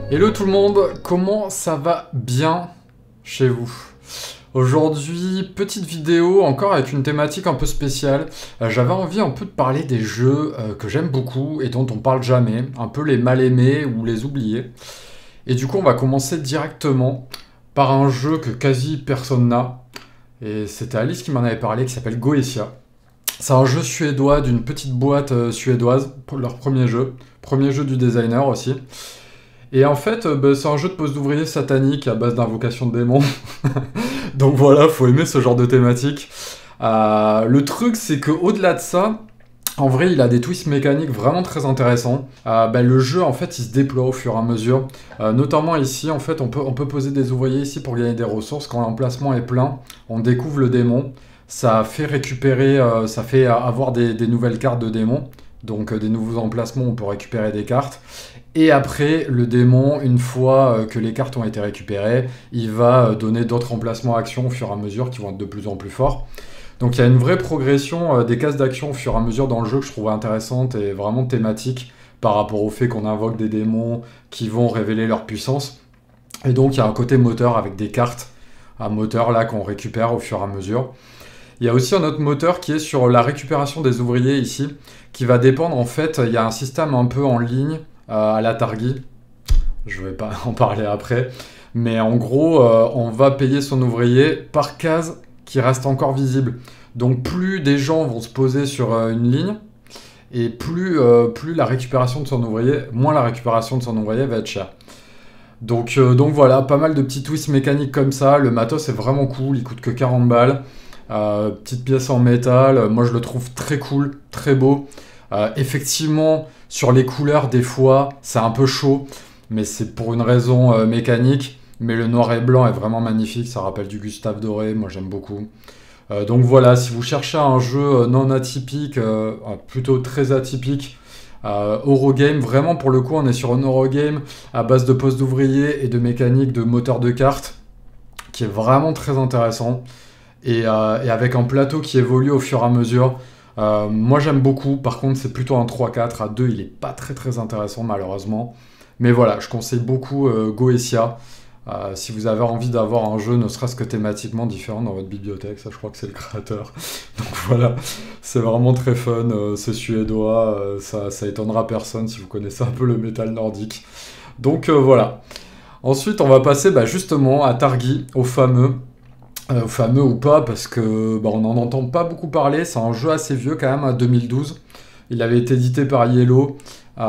Hello tout le monde, comment ça va bien chez vous? Aujourd'hui, petite vidéo encore avec une thématique un peu spéciale. J'avais envie un peu de parler des jeux que j'aime beaucoup et dont on parle jamais, un peu les mal aimés ou les oubliés. Et du coup, on va commencer directement par un jeu que quasi personne n'a. Et c'était Alice qui m'en avait parlé, qui s'appelle Goetia. C'est un jeu suédois d'une petite boîte suédoise, pour leur premier jeu du designer aussi. Et en fait, c'est un jeu de pose d'ouvrier satanique à base d'invocation de démons. Donc voilà, faut aimer ce genre de thématique. Le truc, c'est que au-delà de ça, en vrai, il a des twists mécaniques vraiment très intéressants. Le jeu, en fait, il se déploie au fur et à mesure. Notamment ici, en fait, on peut poser des ouvriers ici pour gagner des ressources. Quand l'emplacement est plein, on découvre le démon. Ça fait récupérer, ça fait avoir des nouvelles cartes de démons. Donc des nouveaux emplacements, on peut récupérer des cartes. Et après, le démon, une fois que les cartes ont été récupérées, il va donner d'autres emplacements à action au fur et à mesure qui vont être de plus en plus forts. Donc il y a une vraie progression des cases d'action au fur et à mesure dans le jeu que je trouve intéressante et vraiment thématique par rapport au fait qu'on invoque des démons qui vont révéler leur puissance. Et donc il y a un côté moteur avec des cartes à moteur là qu'on récupère au fur et à mesure. Il y a aussi un autre moteur qui est sur la récupération des ouvriers ici, qui va dépendre en fait, il y a un système un peu en ligne à la Targi, je vais pas en parler après, mais en gros, on va payer son ouvrier par case qui reste encore visible. Donc plus des gens vont se poser sur une ligne, et plus la récupération de son ouvrier, moins la récupération de son ouvrier va être chère. Donc voilà, pas mal de petits twists mécaniques comme ça, le matos est vraiment cool, il coûte que 40 balles. Petite pièce en métal, moi je le trouve très cool, très beau. Effectivement, sur les couleurs, des fois, c'est un peu chaud, mais c'est pour une raison mécanique. Mais le noir et blanc est vraiment magnifique, ça rappelle du Gustave Doré, moi j'aime beaucoup. Donc voilà, si vous cherchez un jeu non atypique, plutôt très atypique, Eurogame, vraiment pour le coup, on est sur un Eurogame à base de postes d'ouvriers et de mécanique de moteur de cartes, qui est vraiment très intéressant. Et avec un plateau qui évolue au fur et à mesure. Moi j'aime beaucoup, par contre c'est plutôt un 3-4, à 2 il est pas très très intéressant malheureusement. Mais voilà, je conseille beaucoup Goetia. Si vous avez envie d'avoir un jeu ne serait-ce que thématiquement différent dans votre bibliothèque, ça je crois que c'est le créateur. Donc voilà, c'est vraiment très fun, c'est suédois, ça étonnera personne si vous connaissez un peu le métal nordique. Donc voilà. Ensuite on va passer justement à Targi, au fameux ou pas, parce que on n'en entend pas beaucoup parler. C'est un jeu assez vieux quand même, à 2012. Il avait été édité par Yellow.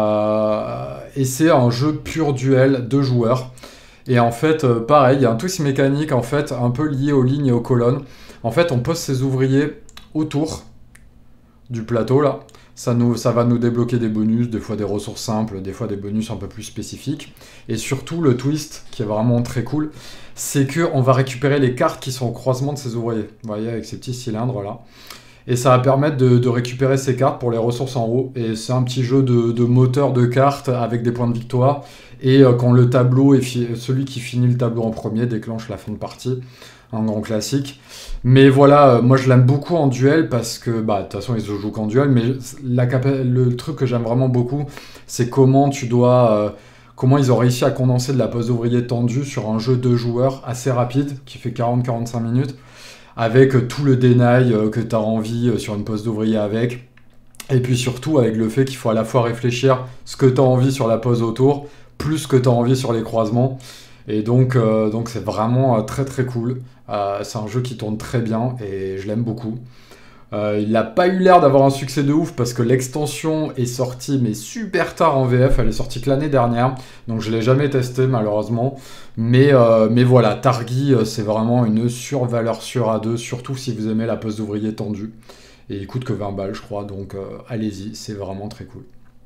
Et c'est un jeu pur duel de joueurs. Et en fait, pareil, il y a un twist mécanique en fait, un peu lié aux lignes et aux colonnes. En fait, on pose ses ouvriers autour du plateau là. Ça va nous débloquer des bonus, des fois des ressources simples, des fois des bonus un peu plus spécifiques. Et surtout, le twist, qui est vraiment très cool, c'est qu'on va récupérer les cartes qui sont au croisement de ces ouvriers. Vous voyez, avec ces petits cylindres là. Et ça va permettre de récupérer ces cartes pour les ressources en haut. Et c'est un petit jeu de moteur de cartes avec des points de victoire. Et quand le tableau est celui qui finit le tableau en premier déclenche la fin de partie. Un grand classique. Mais voilà, moi je l'aime beaucoup en duel parce que, de toute façon, il se joue qu'en duel, mais le truc que j'aime vraiment beaucoup, c'est comment ils ont réussi à condenser de la pose d'ouvrier tendue sur un jeu de joueurs assez rapide, qui fait 40-45 minutes, avec tout le deny que tu as envie sur une pose d'ouvrier avec, et puis surtout avec le fait qu'il faut à la fois réfléchir ce que tu as envie sur la pose autour, plus ce que tu as envie sur les croisements. Et donc c'est vraiment très très cool. C'est un jeu qui tourne très bien et je l'aime beaucoup. Il n'a pas eu l'air d'avoir un succès de ouf parce que l'extension est sortie mais super tard en VF. Elle est sortie que l'année dernière. Donc je ne l'ai jamais testé malheureusement. Mais voilà, Targi c'est vraiment une survaleur sur A2. Surtout si vous aimez la pose d'ouvrier tendue. Et il coûte que 20 balles je crois. Donc allez-y, c'est vraiment très cool.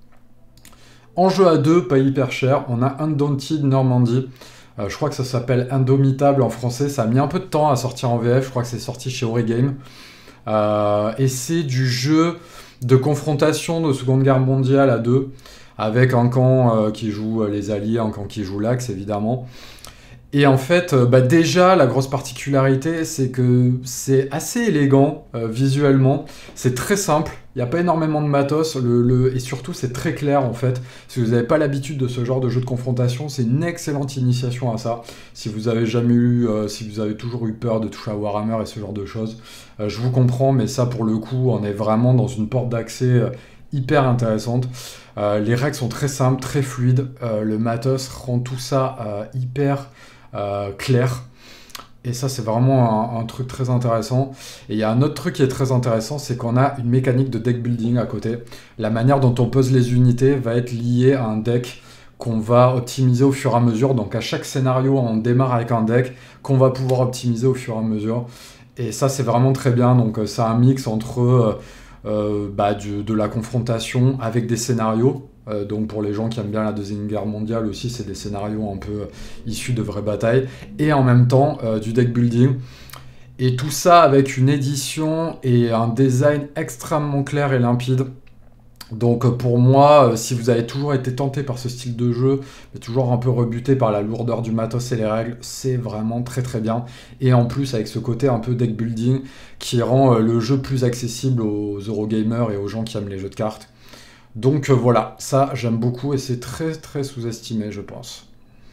En jeu à 2, pas hyper cher, on a Undaunted Normandy. Je crois que ça s'appelle Indomitable en français. Ça a mis un peu de temps à sortir en VF. Je crois que c'est sorti chez Eurogame. Et c'est du jeu de confrontation de Seconde Guerre mondiale à 2, avec un camp qui joue les Alliés, un camp qui joue l'Axe, évidemment. Et en fait, déjà, la grosse particularité, c'est que c'est assez élégant visuellement. C'est très simple. Il n'y a pas énormément de matos. Et surtout, c'est très clair en fait. Si vous n'avez pas l'habitude de ce genre de jeu de confrontation, c'est une excellente initiation à ça. Si vous avez jamais eu, si vous avez toujours eu peur de toucher à Warhammer et ce genre de choses, je vous comprends, mais ça, pour le coup, on est vraiment dans une porte d'accès hyper intéressante. Les règles sont très simples, très fluides. Le matos rend tout ça hyper clair. Et ça, c'est vraiment un truc très intéressant. Et il y a un autre truc qui est très intéressant, c'est qu'on a une mécanique de deck building à côté. La manière dont on pose les unités va être liée à un deck qu'on va optimiser au fur et à mesure. Donc à chaque scénario, on démarre avec un deck qu'on va pouvoir optimiser au fur et à mesure. Et ça, c'est vraiment très bien. Donc c'est un mix entre de la confrontation avec des scénarios. Donc pour les gens qui aiment bien la Deuxième Guerre mondiale aussi, c'est des scénarios un peu issus de vraies batailles, et en même temps du deck building. Et tout ça avec une édition et un design extrêmement clair et limpide. Donc pour moi, si vous avez toujours été tenté par ce style de jeu, mais toujours un peu rebuté par la lourdeur du matos et les règles, c'est vraiment très très bien. Et en plus avec ce côté un peu deck building qui rend le jeu plus accessible aux Eurogamers et aux gens qui aiment les jeux de cartes. Donc voilà, ça j'aime beaucoup et c'est très très sous-estimé je pense.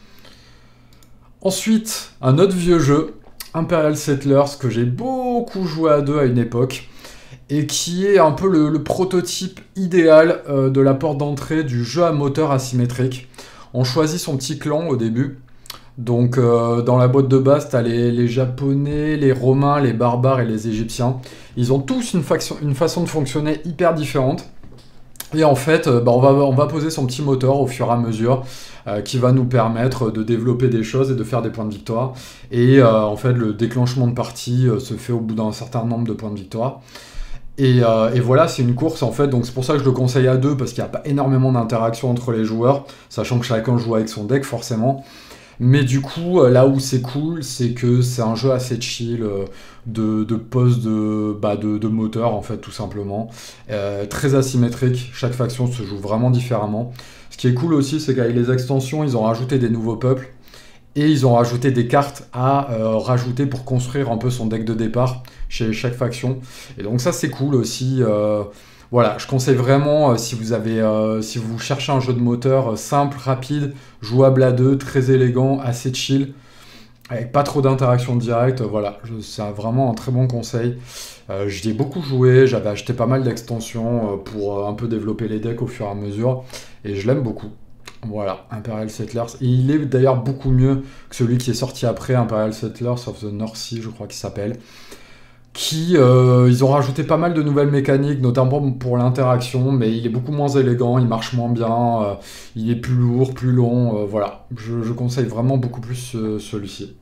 Ensuite, un autre vieux jeu, Imperial Settlers, que j'ai beaucoup joué à deux à une époque, et qui est un peu le prototype idéal de la porte d'entrée du jeu à moteur asymétrique. On choisit son petit clan au début. Donc dans la boîte de base, tu as les Japonais, les Romains, les Barbares et les Égyptiens. Ils ont tous une façon de fonctionner hyper différente. Et en fait, on va poser son petit moteur au fur et à mesure qui va nous permettre de développer des choses et de faire des points de victoire. Et en fait, le déclenchement de partie se fait au bout d'un certain nombre de points de victoire. Et voilà, c'est une course en fait, donc c'est pour ça que je le conseille à deux, parce qu'il n'y a pas énormément d'interaction entre les joueurs, sachant que chacun joue avec son deck forcément. Mais du coup, là où c'est cool, c'est que c'est un jeu assez chill, de pose de moteur, en fait, tout simplement. Très asymétrique, chaque faction se joue vraiment différemment. Ce qui est cool aussi, c'est qu'avec les extensions, ils ont rajouté des nouveaux peuples, et ils ont rajouté des cartes à rajouter pour construire un peu son deck de départ chez chaque faction. Et donc ça, c'est cool aussi. Voilà, je conseille vraiment, si vous cherchez un jeu de moteur simple, rapide, jouable à deux, très élégant, assez chill, avec pas trop d'interaction directe, voilà, c'est vraiment un très bon conseil. J'y ai beaucoup joué, j'avais acheté pas mal d'extensions pour un peu développer les decks au fur et à mesure, et je l'aime beaucoup. Voilà, Imperial Settlers. Et il est d'ailleurs beaucoup mieux que celui qui est sorti après, Imperial Settlers of the North Sea, je crois qu'il s'appelle. Ils ont rajouté pas mal de nouvelles mécaniques, notamment pour l'interaction, mais il est beaucoup moins élégant, il marche moins bien, il est plus lourd, plus long, voilà. Je conseille vraiment beaucoup plus celui-ci.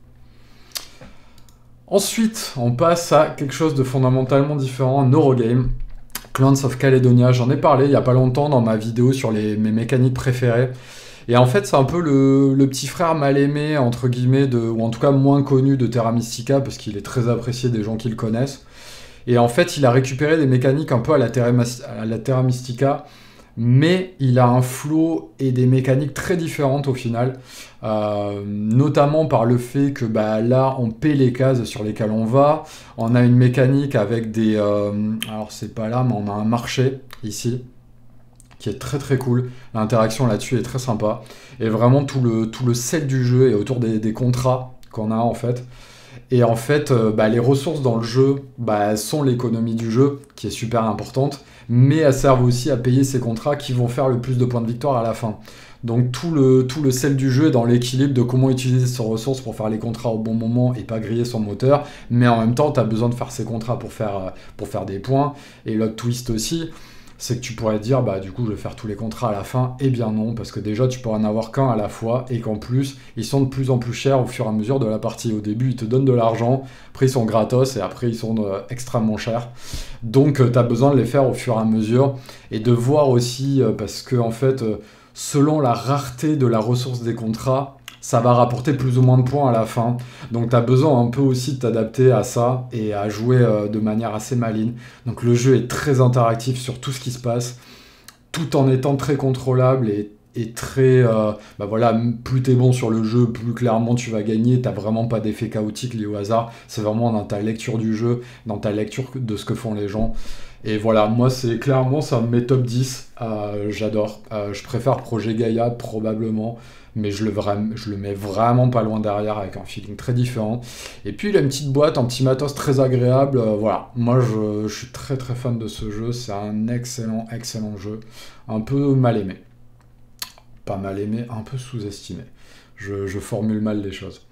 Ensuite, on passe à quelque chose de fondamentalement différent, un Eurogame. Clans of Caledonia, j'en ai parlé il y a pas longtemps dans ma vidéo sur mes mécaniques préférées. Et en fait, c'est un peu le petit frère mal aimé, entre guillemets, ou en tout cas moins connu de Terra Mystica, parce qu'il est très apprécié des gens qui le connaissent. Et en fait, il a récupéré des mécaniques un peu à la Terra Mystica, mais il a un flow et des mécaniques très différentes au final, notamment par le fait que là, on paie les cases sur lesquelles on va. On a une mécanique avec des... alors, c'est pas là, mais on a un marché, ici, qui est très très cool. L'interaction là-dessus est très sympa. Et vraiment, tout le sel du jeu est autour des contrats qu'on a, en fait. Et en fait, les ressources dans le jeu sont l'économie du jeu, qui est super importante, mais elles servent aussi à payer ces contrats qui vont faire le plus de points de victoire à la fin. Donc tout le sel du jeu est dans l'équilibre de comment utiliser ses ressources pour faire les contrats au bon moment et pas griller son moteur, mais en même temps, tu as besoin de faire ces contrats pour faire des points. Et l'autre twist aussi, c'est que tu pourrais te dire, du coup, je vais faire tous les contrats à la fin. Eh bien non, parce que déjà, tu pourras en avoir qu'un à la fois, et qu'en plus, ils sont de plus en plus chers au fur et à mesure de la partie. Au début, ils te donnent de l'argent, après, ils sont gratos, et après, ils sont extrêmement chers. Donc, tu as besoin de les faire au fur et à mesure, et de voir aussi, parce que, en fait, selon la rareté de la ressource des contrats, ça va rapporter plus ou moins de points à la fin. Donc tu as besoin un peu aussi de t'adapter à ça et à jouer de manière assez maligne. Donc le jeu est très interactif sur tout ce qui se passe, tout en étant très contrôlable et est très... bah voilà, plus t'es bon sur le jeu, plus clairement tu vas gagner. T'as vraiment pas d'effet chaotique lié au hasard. C'est vraiment dans ta lecture du jeu, dans ta lecture de ce que font les gens. Et voilà, moi c'est clairement ça me met top 10. J'adore. Je préfère Projet Gaïa probablement, mais je le mets vraiment pas loin derrière avec un feeling très différent. Et puis il a une petite boîte, un petit matos très agréable. Voilà, moi je suis très très fan de ce jeu. C'est un excellent excellent jeu. Un peu mal aimé. Pas mal aimé, un peu sous-estimé. Je formule mal les choses.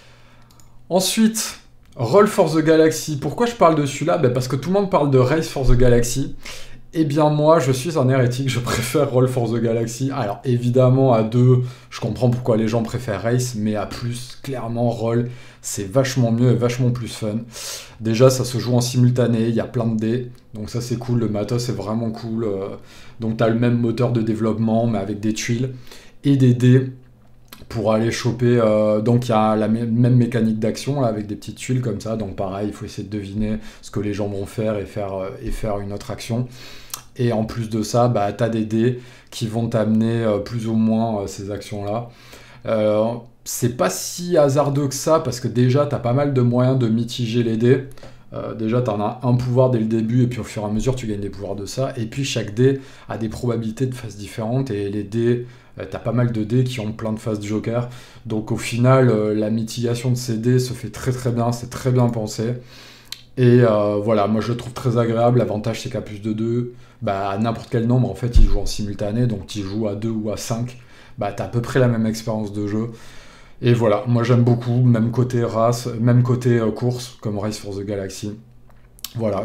Ensuite, Roll for the Galaxy. Pourquoi je parle de celui-là? Parce que tout le monde parle de Race for the Galaxy. Eh bien moi, je suis un hérétique, je préfère Roll for the Galaxy. Alors évidemment, à 2, je comprends pourquoi les gens préfèrent Race, mais à plus, clairement, Roll, c'est vachement mieux et vachement plus fun. Déjà, ça se joue en simultané, il y a plein de dés, donc ça c'est cool, le matos c'est vraiment cool. Donc t'as le même moteur de développement, mais avec des tuiles et des dés pour aller choper. Donc il y a la même mécanique d'action là, avec des petites tuiles comme ça. Donc pareil, il faut essayer de deviner ce que les gens vont faire et faire une autre action. Et en plus de ça, bah, tu as des dés qui vont t'amener plus ou moins ces actions-là. C'est pas si hasardeux que ça, parce que déjà, tu as pas mal de moyens de mitiger les dés. Déjà, tu en as un pouvoir dès le début, et puis au fur et à mesure, tu gagnes des pouvoirs de ça. Et puis, chaque dé a des probabilités de phases différentes, et les dés, tu as pas mal de dés qui ont plein de phases de joker. Donc au final, la mitigation de ces dés se fait très très bien, c'est très bien pensé. Et voilà, moi je le trouve très agréable. L'avantage c'est qu'à plus de 2, bah, à n'importe quel nombre, en fait, il joue en simultané. Donc tu joues à 2 ou à 5, bah, tu as à peu près la même expérience de jeu. Et voilà, moi j'aime beaucoup, même côté race, même côté course, comme Race for the Galaxy. Voilà,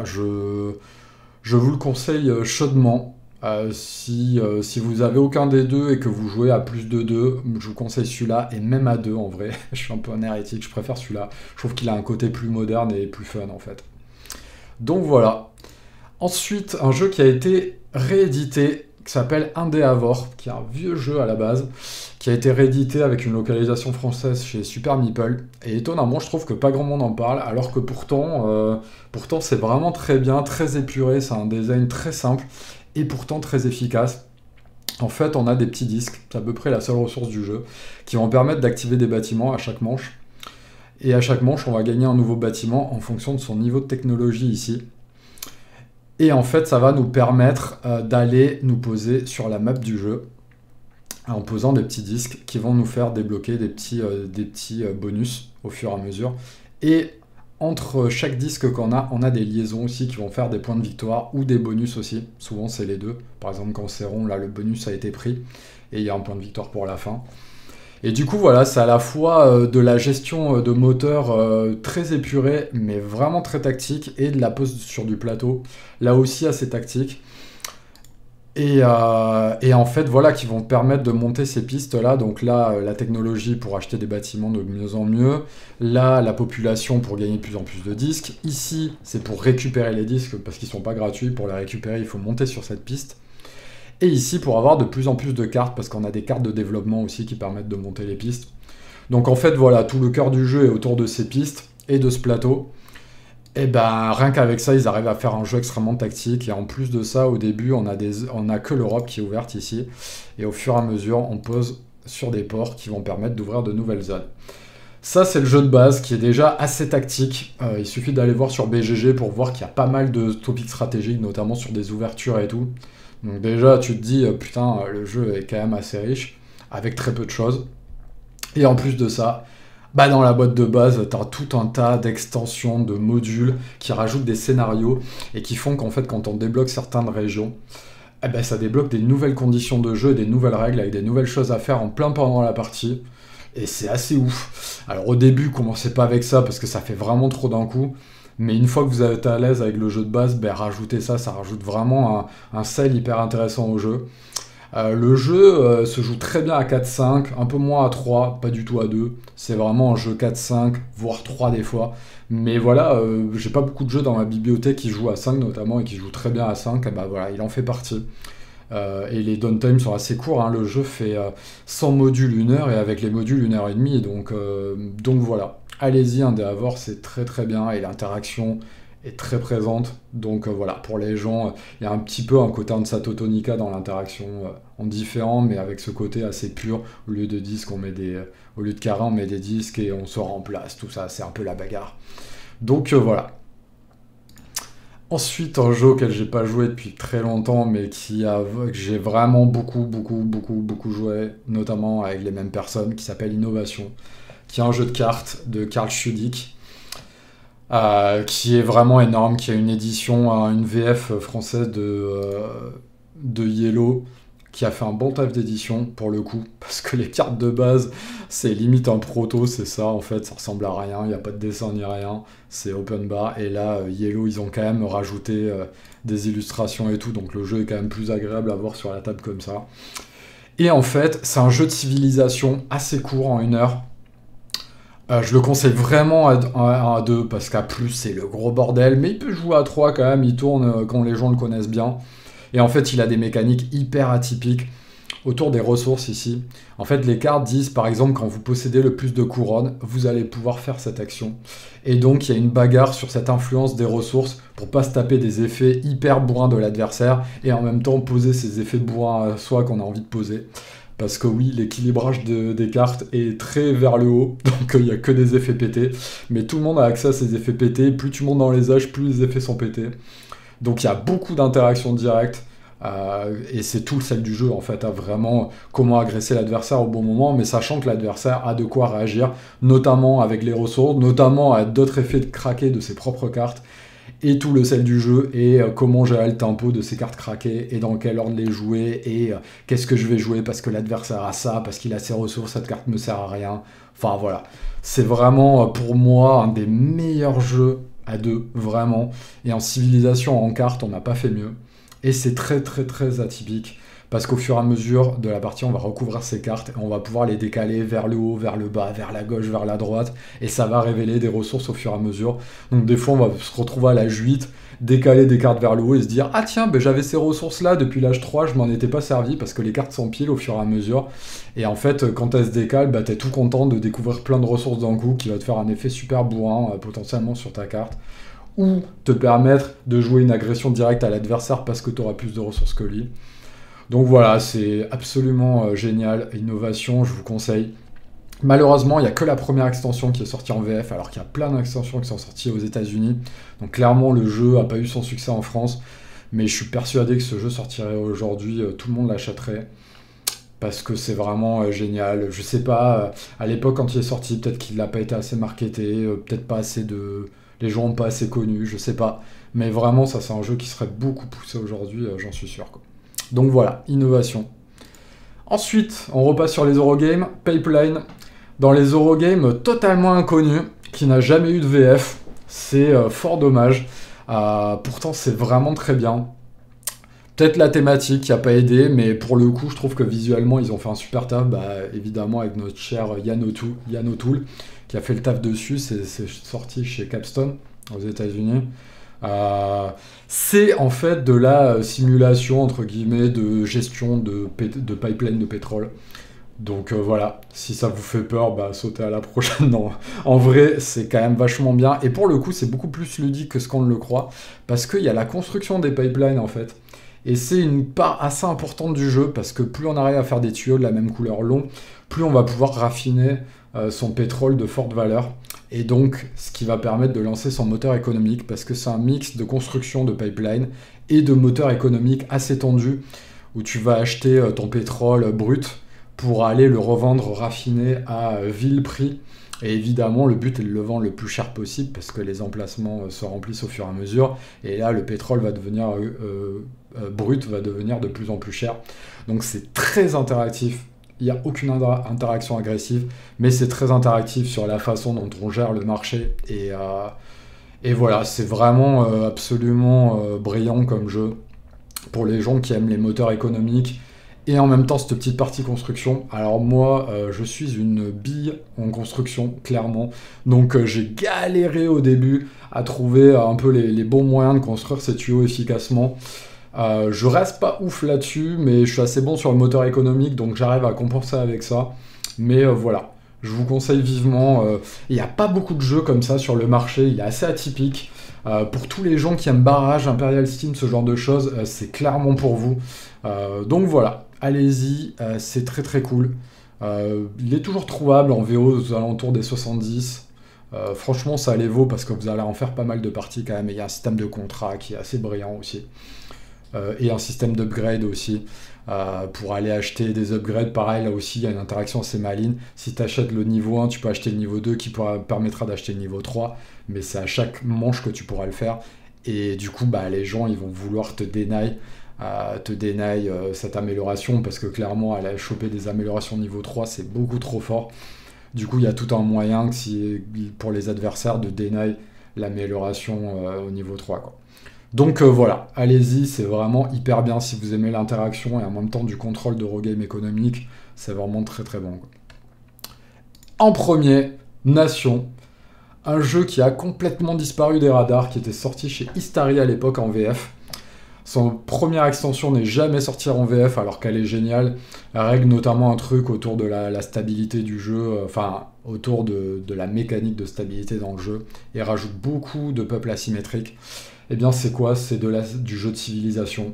je vous le conseille chaudement. Si vous avez aucun des deux et que vous jouez à plus de 2, je vous conseille celui-là, et même à 2 en vrai. Je suis un peu un hérétique, je préfère celui-là. Je trouve qu'il a un côté plus moderne et plus fun en fait. Donc voilà. Ensuite, un jeu qui a été réédité, qui s'appelle Endeavor, qui est un vieux jeu à la base, qui a été réédité avec une localisation française chez Super Meeple. Et étonnamment, je trouve que pas grand monde en parle, alors que pourtant c'est vraiment très bien, très épuré, c'est un design très simple, et pourtant très efficace. En fait, on a des petits disques, c'est à peu près la seule ressource du jeu, qui vont permettre d'activer des bâtiments à chaque manche. Et à chaque manche, on va gagner un nouveau bâtiment en fonction de son niveau de technologie ici. Et en fait, ça va nous permettre d'aller nous poser sur la map du jeu, en posant des petits disques qui vont nous faire débloquer des petits bonus au fur et à mesure. Et entre chaque disque qu'on a, on a des liaisons aussi qui vont faire des points de victoire ou des bonus aussi. Souvent, c'est les deux. Par exemple, quand c'est rond, là, le bonus a été pris et il y a un point de victoire pour la fin. Et du coup, voilà, c'est à la fois de la gestion de moteur très épurée, mais vraiment très tactique, et de la pose sur du plateau, là aussi assez tactique. Et en fait, voilà, qui vont permettre de monter ces pistes-là. Donc là, la technologie pour acheter des bâtiments de mieux en mieux. Là, la population pour gagner de plus en plus de disques. Ici, c'est pour récupérer les disques, parce qu'ils ne sont pas gratuits. Pour les récupérer, il faut monter sur cette piste. Et ici, pour avoir de plus en plus de cartes, parce qu'on a des cartes de développement aussi qui permettent de monter les pistes. Donc en fait, voilà, tout le cœur du jeu est autour de ces pistes et de ce plateau. Et ben rien qu'avec ça, ils arrivent à faire un jeu extrêmement tactique. Et en plus de ça, au début, on a que l'Europe qui est ouverte ici. Et au fur et à mesure, on pose sur des ports qui vont permettre d'ouvrir de nouvelles zones. Ça, c'est le jeu de base qui est déjà assez tactique. Il suffit d'aller voir sur BGG pour voir qu'il y a pas mal de topics stratégiques, notamment sur des ouvertures et tout. Donc déjà, tu te dis, putain, le jeu est quand même assez riche, avec très peu de choses. Et en plus de ça, bah dans la boîte de base, tu as tout un tas d'extensions, de modules qui rajoutent des scénarios et qui font qu'en fait, quand on débloque certaines régions, eh ben, ça débloque des nouvelles conditions de jeu, des nouvelles règles, avec des nouvelles choses à faire en plein pendant la partie. Et c'est assez ouf. Alors au début, commencez pas avec ça parce que ça fait vraiment trop d'un coup. Mais une fois que vous êtes à l'aise avec le jeu de base, ben, rajoutez ça, ça rajoute vraiment un sel hyper intéressant au jeu. Le jeu se joue très bien à 4-5, un peu moins à 3, pas du tout à 2. C'est vraiment un jeu 4-5, voire 3 des fois. Mais voilà, j'ai pas beaucoup de jeux dans ma bibliothèque qui jouent à 5 notamment et qui jouent très bien à 5. Et bah voilà, il en fait partie. Et les downtime sont assez courts, hein. Le jeu fait 100 modules 1 heure et avec les modules 1 h 30. Donc voilà, allez-y, Endeavor, c'est très très bien et l'interaction est très présente. Donc voilà, pour les gens, il y a un petit peu un côté Hansato Tonica dans l'interaction en différent, mais avec ce côté assez pur. Au lieu de disques, au lieu de carré, on met des disques et on se remplace. Tout ça, c'est un peu la bagarre. Donc voilà. Ensuite, un jeu auquel j'ai pas joué depuis très longtemps, mais que j'ai vraiment beaucoup joué, notamment avec les mêmes personnes, qui s'appelle Innovation, qui est un jeu de cartes de Karl Schudig, qui est vraiment énorme, qui a une édition, une VF française de Yellow, qui a fait un bon taf d'édition pour le coup, parce que les cartes de base, c'est limite un proto, c'est ça en fait, ça ressemble à rien, il n'y a pas de dessin ni rien, c'est open bar, et là, Yellow, ils ont quand même rajouté des illustrations et tout, donc le jeu est quand même plus agréable à voir sur la table comme ça. Et en fait, c'est un jeu de civilisation assez court, en 1 heure. Je le conseille vraiment à 2, parce qu'à plus, c'est le gros bordel, mais il peut jouer à 3 quand même, il tourne quand les gens le connaissent bien. Et en fait, il a des mécaniques hyper atypiques autour des ressources ici. En fait, les cartes disent, par exemple, quand vous possédez le plus de couronnes, vous allez pouvoir faire cette action. Et donc, il y a une bagarre sur cette influence des ressources pour pas se taper des effets hyper bourrins de l'adversaire et en même temps poser ces effets bourrins à soi qu'on a envie de poser. Parce que oui, l'équilibrage des cartes est très vers le haut, donc il n'y a que des effets pétés. Mais tout le monde a accès à ces effets pétés. Plus tu montes dans les âges, plus les effets sont pétés. Donc il y a beaucoup d'interactions directes, et c'est tout le sel du jeu en fait, à vraiment comment agresser l'adversaire au bon moment, mais sachant que l'adversaire a de quoi réagir, notamment avec les ressources, notamment à d'autres effets de craquer de ses propres cartes, et tout le sel du jeu, et comment gérer le tempo de ces cartes craquées, et dans quel ordre les jouer, et qu'est-ce que je vais jouer parce que l'adversaire a ça, parce qu'il a ses ressources, cette carte me sert à rien. Enfin voilà, c'est vraiment pour moi un des meilleurs jeux à 2, vraiment. Et en civilisation, en carte, on n'a pas fait mieux. Et c'est très atypique, parce qu'au fur et à mesure de la partie, on va recouvrir ces cartes, et on va pouvoir les décaler vers le haut, vers le bas, vers la gauche, vers la droite, et ça va révéler des ressources au fur et à mesure. Donc des fois, on va se retrouver à l'âge 8, décaler des cartes vers le haut, et se dire « Ah tiens, ben, j'avais ces ressources-là depuis l'âge 3, je m'en étais pas servi, parce que les cartes s'empilent au fur et à mesure. » Et en fait, quand elles se décalent, bah, t'es tout content de découvrir plein de ressources d'un coup, qui va te faire un effet super bourrin, potentiellement sur ta carte, ou te permettre de jouer une agression directe à l'adversaire parce que tu auras plus de ressources que lui. Donc voilà, c'est absolument génial. Innovation, je vous conseille. Malheureusement, il n'y a que la première extension qui est sortie en VF, alors qu'il y a plein d'extensions qui sont sorties aux États-Unis. Donc clairement, le jeu n'a pas eu son succès en France, mais je suis persuadé que ce jeu sortirait aujourd'hui, tout le monde l'achèterait. Parce que c'est vraiment génial. Je sais pas, à l'époque quand il est sorti, peut-être qu'il n'a pas été assez marketé, peut-être pas assez de... Les gens n'ont pas assez connu, je sais pas. Mais vraiment, ça c'est un jeu qui serait beaucoup poussé aujourd'hui, j'en suis sûr, quoi. Donc voilà, innovation. Ensuite, on repasse sur les Eurogames. Pipeline. Dans les Eurogames totalement inconnus, qui n'a jamais eu de VF. C'est fort dommage. Pourtant, c'est vraiment très bien. Peut-être la thématique qui n'a pas aidé, mais pour le coup, je trouve que visuellement, ils ont fait un super taf. Bah, évidemment, avec notre cher Yann O'Toole, qui a fait le taf dessus. C'est sorti chez Capstone, aux États-Unis. C'est en fait de la simulation, entre guillemets, de gestion de pipeline de pétrole. Donc voilà, si ça vous fait peur, bah sautez à la prochaine. Non, en vrai, c'est quand même vachement bien. Et pour le coup, c'est beaucoup plus ludique que ce qu'on ne le croit, parce qu'il y a la construction des pipelines, en fait. Et c'est une part assez importante du jeu, parce que plus on arrive à faire des tuyaux de la même couleur long, plus on va pouvoir raffiner son pétrole de forte valeur. Et donc, ce qui va permettre de lancer son moteur économique, parce que c'est un mix de construction de pipeline et de moteur économique assez tendu, où tu vas acheter ton pétrole brut pour aller le revendre raffiné à vil prix. Et évidemment, le but est de le vendre le plus cher possible, parce que les emplacements se remplissent au fur et à mesure, et là, le pétrole va devenir brut, va devenir de plus en plus cher. Donc c'est très interactif. Il n'y a aucune interaction agressive, mais c'est très interactif sur la façon dont on gère le marché. Et voilà, c'est vraiment absolument brillant comme jeu pour les gens qui aiment les moteurs économiques et en même temps cette petite partie construction. Alors moi, je suis une bille en construction, clairement. Donc j'ai galéré au début à trouver un peu les bons moyens de construire ces tuyaux efficacement. Je reste pas ouf là-dessus, mais je suis assez bon sur le moteur économique, donc j'arrive à compenser avec ça. Mais voilà, je vous conseille vivement. Il n'y a pas beaucoup de jeux comme ça sur le marché, il est assez atypique. Pour tous les gens qui aiment Barrage, Imperial Steam, ce genre de choses, c'est clairement pour vous. Donc voilà, allez-y, c'est très très cool. Il est toujours trouvable en VO aux alentours des 70. Franchement, ça les vaut parce que vous allez en faire pas mal de parties quand même. Et il y a un système de contrat qui est assez brillant aussi. Et un système d'upgrade aussi. Pour aller acheter des upgrades, pareil, là aussi, il y a une interaction assez maligne. Si tu achètes le niveau 1, tu peux acheter le niveau 2 qui permettra d'acheter le niveau 3. Mais c'est à chaque manche que tu pourras le faire. Et du coup, bah, les gens, ils vont vouloir te deny cette amélioration parce que clairement, aller choper des améliorations niveau 3, c'est beaucoup trop fort. Du coup, il y a tout un moyen pour les adversaires de deny l'amélioration au niveau 3, quoi. Donc voilà, allez-y, c'est vraiment hyper bien si vous aimez l'interaction et en même temps du contrôle d'Eurogame économique, c'est vraiment très très bon, quoi. En premier, Nation, un jeu qui a complètement disparu des radars, qui était sorti chez Istari à l'époque en VF. Son première extension n'est jamais sortie en VF alors qu'elle est géniale. Elle règle notamment un truc autour de la stabilité du jeu, enfin autour de la mécanique de stabilité dans le jeu, et rajoute beaucoup de peuples asymétriques. Eh bien c'est quoi? C'est du jeu de civilisation.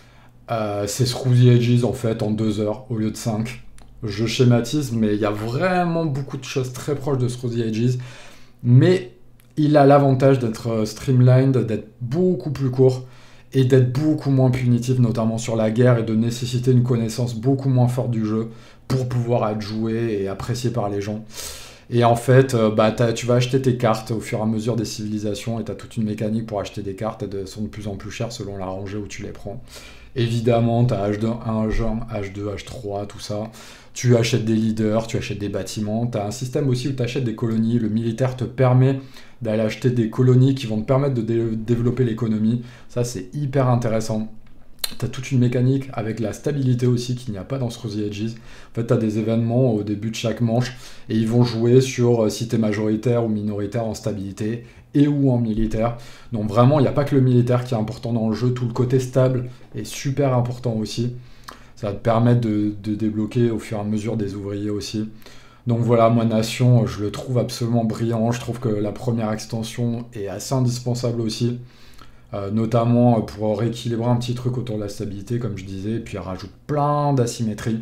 C'est Through the Ages en fait en 2 heures au lieu de 5. Je schématise, mais il y a vraiment beaucoup de choses très proches de Through the Ages. Mais il a l'avantage d'être streamlined, d'être beaucoup plus court, et d'être beaucoup moins punitif, notamment sur la guerre, et de nécessiter une connaissance beaucoup moins forte du jeu pour pouvoir être joué et apprécié par les gens. Et en fait, tu vas acheter tes cartes au fur et à mesure des civilisations, et tu as toute une mécanique pour acheter des cartes, elles sont de plus en plus chères selon la rangée où tu les prends. Évidemment, tu as H1, H2, H3, tout ça. Tu achètes des leaders, tu achètes des bâtiments. Tu as un système aussi où tu achètes des colonies. Le militaire te permet d'aller acheter des colonies qui vont te permettre de développer l'économie. Ça, c'est hyper intéressant. Tu as toute une mécanique avec la stabilité aussi qu'il n'y a pas dans Through the Ages. En fait, tu as des événements au début de chaque manche et ils vont jouer sur si tu es majoritaire ou minoritaire en stabilité et ou en militaire. Donc vraiment, il n'y a pas que le militaire qui est important dans le jeu. Tout le côté stable est super important aussi. Ça va te permettre de débloquer au fur et à mesure des ouvriers aussi. Donc voilà, moi Nation, je le trouve absolument brillant. Je trouve que la première extension est assez indispensable aussi. Notamment pour rééquilibrer un petit truc autour de la stabilité, comme je disais, et puis elle rajoute plein d'asymétrie.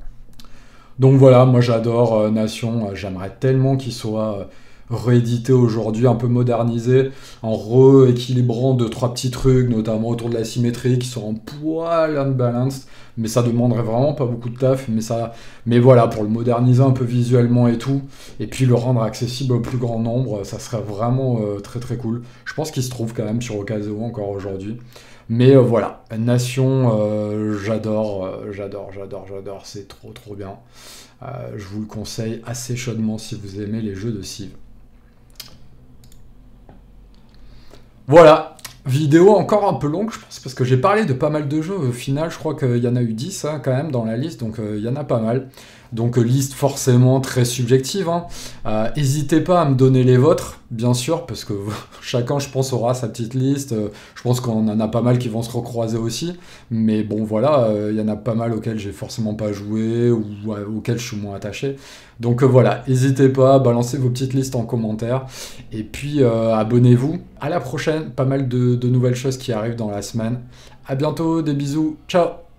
Donc voilà, moi j'adore Nation, j'aimerais tellement qu'il soit réédité aujourd'hui, un peu modernisé, en rééquilibrant 2-3 petits trucs, notamment autour de la symétrie, qui sont en poil unbalanced, mais ça demanderait vraiment pas beaucoup de taf, mais voilà, pour le moderniser un peu visuellement et tout, et puis le rendre accessible au plus grand nombre, ça serait vraiment très très cool. Je pense qu'il se trouve quand même sur Ocaseo encore aujourd'hui. Mais voilà, Nation, j'adore, c'est trop trop bien. Je vous le conseille assez chaudement si vous aimez les jeux de Civ. Voilà, vidéo encore un peu longue, je pense, parce que j'ai parlé de pas mal de jeux. Au final, je crois qu'il y en a eu 10 hein, quand même dans la liste, donc il y en a pas mal. Donc liste forcément très subjective, hein. N'hésitez pas à me donner les vôtres, bien sûr, parce que chacun, je pense, aura sa petite liste. Je pense qu'on en a pas mal qui vont se recroiser aussi. Mais bon, voilà, il y en a pas mal auxquels j'ai forcément pas joué ou auxquels je suis moins attaché. Donc voilà, n'hésitez pas à balancer vos petites listes en commentaire. Et puis abonnez-vous. À la prochaine, pas mal de nouvelles choses qui arrivent dans la semaine. À bientôt, des bisous, ciao!